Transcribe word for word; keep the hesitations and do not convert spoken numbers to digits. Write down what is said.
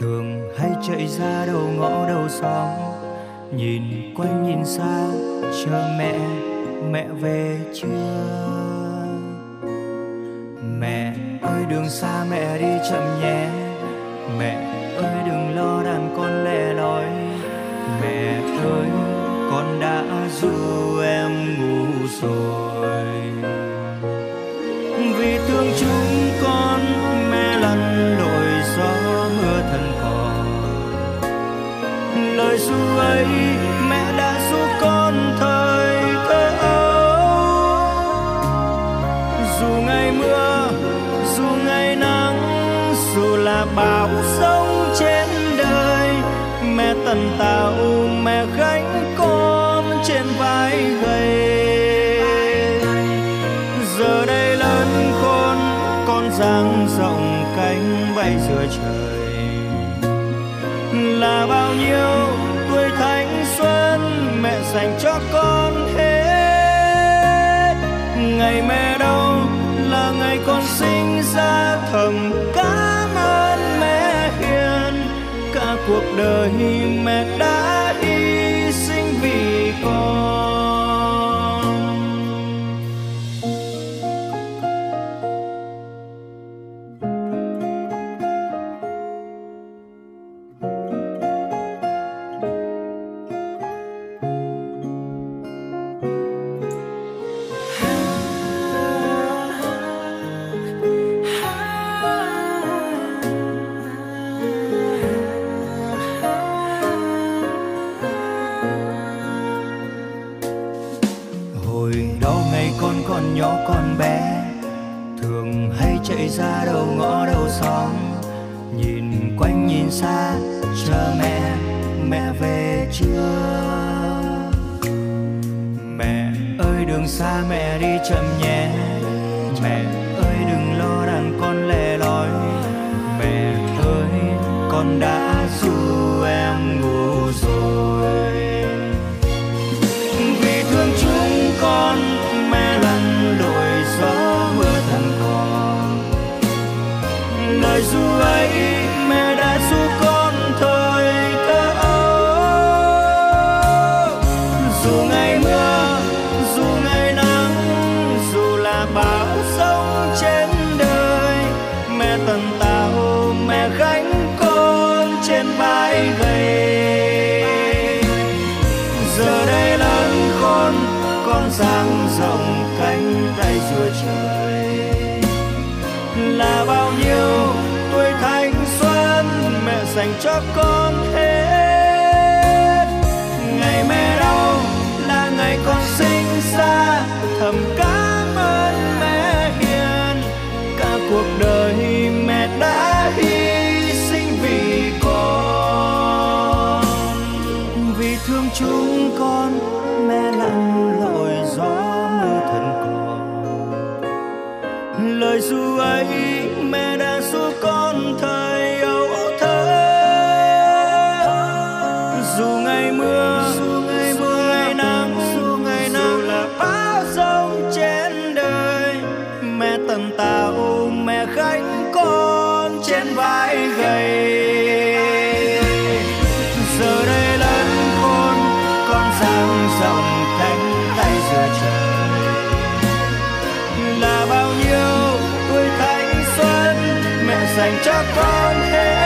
thường hay chạy ra đầu ngõ đầu xóm, nhìn quanh nhìn xa chờ mẹ, mẹ về chưa? Mẹ ơi đường xa mẹ đi chậm nhé, mẹ ơi đừng lo đàn con lẻ loi. Mẹ ơi con đã ru em ngủ rồi, vì thương chúng con mẹ lặn lội gió mưa thần cỏ. Lời ru ấy mẹ đã ru con thời thơ ấu, dù ngày mưa dù ngày nắng dù là bão giông trên đời, mẹ tần tảo mẹ gánh con trên vai gầy. Giờ đây lớn khôn con dang rộng cánh bay giữa trời, là bao nhiêu tuổi thanh xuân mẹ dành cho con hết. Ngày mẹ đâu là ngày con sinh ra, thầm cảm ơn mẹ hiền, cả cuộc đời mẹ đã hy sinh vì con. Con nhỏ con bé thường hay chạy ra đầu ngõ đầu xóm, nhìn quanh nhìn xa chờ mẹ, mẹ về chưa? Mẹ ơi đường xa mẹ đi chậm nhé, mẹ ơi đừng lo đàn con lẻ loi. Mẹ ơi con đã ru em ngủ rồi, vì thương chúng con mẹ lặn lội gió mưa thần cỏ. Lời ru ấy mẹ đã ru con thời thơ ấu, dù ngày mưa dù ngày nắng dù là bão giông trên đời, mẹ tần tảo mẹ gánh con trên vai gầy. Giờ đây lớn khôn con dang rộng cánh tay giữa trời, là bao nhiêu tuổi thanh xuân mẹ dành cho con hết. Ngày mẹ đâu là ngày con sinh ra, thầm cảm ơn mẹ hiền, cả cuộc đời mẹ đã hy sinh vì con. Vì thương chúng con mẹ lặn lội gió mưa thần cỏ. Lời ru ấy mẹ đã ru con thời ấu thơ, dù ngày mưa dù ngày mưa ngày nắng dù ngày nắng là bão giông trên đời, mẹ tần tảo mẹ gánh con trên vai gầy. Giờ đây lớn khôn con dang rộng cánh tay giữa trời, là bao nhiêu tuổi thanh xuân mẹ dành cho con hết.